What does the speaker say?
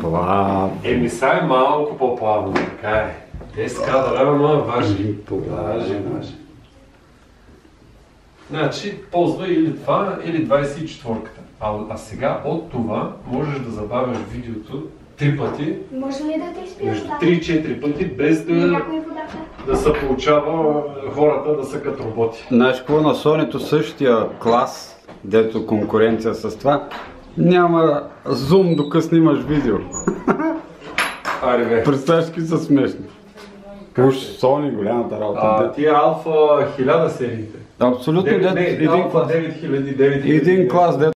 Плавно. Са е малко по-плавно, така е. 10 лева, ма важи. Важи. Значи, ползва или това, или 24-ката. А сега от това можеш да забавяш видеото 3 пъти. Може ли да те изпия Между водата? 3-4 пъти, без Някой водата? да се получава хората да са като роботи. Знаеш какво, на Сонито същия клас, дето конкуренция с това, няма зум докато снимаш видео. Аре бе. Представяш какви са смешни. Уж Сони голямата работа. Тия Алфа 1000 сериите. Абсолютно, Алфа 9000, 9000. един клас, дето